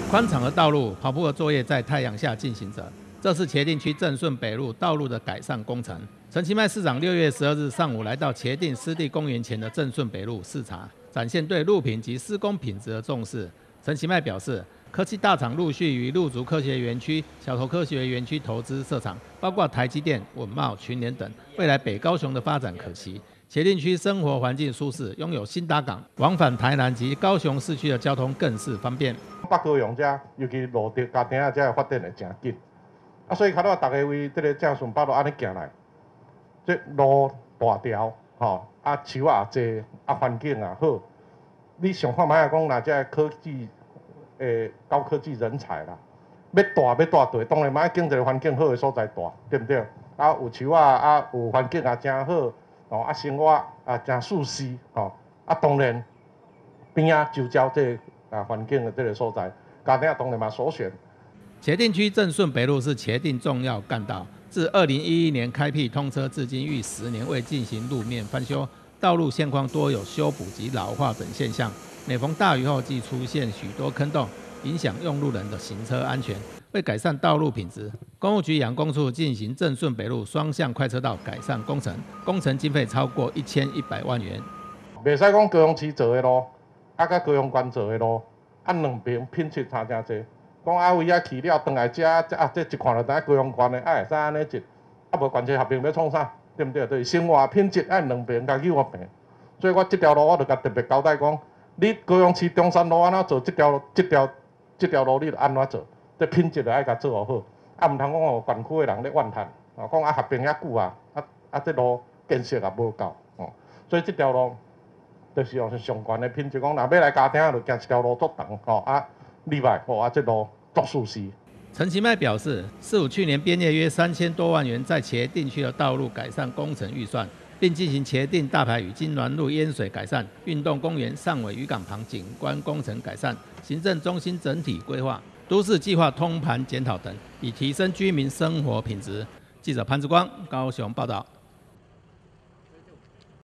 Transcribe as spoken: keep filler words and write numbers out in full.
宽敞的道路，跑步的作业在太阳下进行着。这是茄萣区正顺北路道路的改善工程。陈其迈市长六月十二日上午来到茄萣湿地公园前的正顺北路视察，展现对路品及施工品质的重视。陈其迈表示，科技大厂陆续于路竹科学园区、小头科学园区投资设厂，包括台积电、稳懋、群联等，未来北高雄的发展可期。茄萣区生活环境舒适，拥有新达港，往返台南及高雄市区的交通更是方便。 北高雄这，尤其路地家庭啊，这发展会真紧。啊，所以看到大家为这个正顺北路安尼行来，这路大条，吼，啊树啊济，啊环境也好。你想看卖啊讲，那这科技，诶，高科技人才啦，要大要大对，当然买经济环境好的所在大，对不对？啊，有树啊，啊有环境也真好。哦，啊，生活啊，真舒适，吼、哦，啊，当然边啊周遭这啊环境的这个所在，家庭当然嘛首选。 茄萣区正顺北路是茄萣重要干道，自二零一一年开辟通车至今逾十年未进行路面翻修，道路现况多有修补及老化等现象。每逢大雨后，即出现许多坑洞，影响用路人的行车安全。为改善道路品质，公务局养工处进行正顺北路双向快车道改善工程，工程经费超过一千一百万元。 袂使讲高雄市做的路，啊，甲高雄县做的路，啊，两边品质差真济。讲啊，位啊去了，转来这啊，这一看就知高雄县的，啊，会使安尼一，啊，无关系合并要创啥，对不对？就是生活品质按两边甲有合并。所以我这条路我就甲特别交代讲，你高雄市中山路安怎做这条、这条、这条路，你就安怎做。这品质就爱甲做好，啊，唔通讲哦，县区的人咧怨叹，啊，讲啊合并遐久啊，啊啊，这路建设也无够，哦，所以这条路就是用上悬的品质，讲若要来家庭就行这条路足长，吼啊，例外，吼啊，这路足舒适。 陈其迈表示，市府去年编列约三千多万元在茄萣区的道路改善工程预算，并进行茄萣大排与金銮路淹水改善、运动公园上尾渔港旁景观工程改善、行政中心整体规划。都市计划通盘检讨等，以提升居民生活品质。记者潘志光高雄报道。